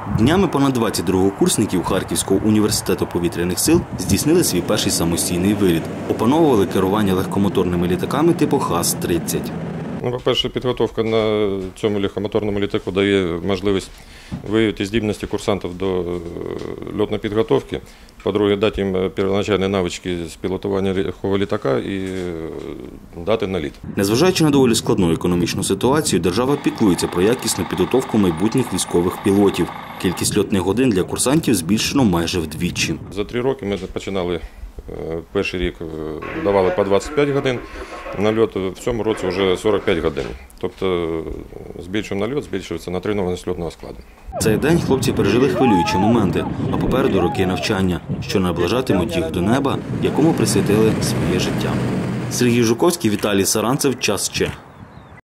Днями понад 20 другокурсників Харківського університету повітряних сил здійснили свій перший самостійний виліт. Опановували керування легкомоторними літаками типу ХАЗ-30. По-перше, підготовка на цьому легкомоторному літаку дає можливість виявити здібності курсантів до льотної підготовки. По-друге, дати їм первоначальні навички з пілотування легкого літака і дати наліт. Незважаючи на доволі складну економічну ситуацію, держава піклується про якісну підготовку майбутніх військових пілотів. Кількість льотних годин для курсантів збільшено майже вдвічі. За 3 роки ми починали, перший рік давали по 25 годин на льот, в цьому році вже 45 годин. Тобто збільшуємо нальот, збільшується натренованість льотного складу. Цей день хлопці пережили хвилюючі моменти, а попереду роки навчання, що наближатимуть їх до неба, якому присвятили своє життя. Сергій Жуковський, Віталій Саранцев, Час Че.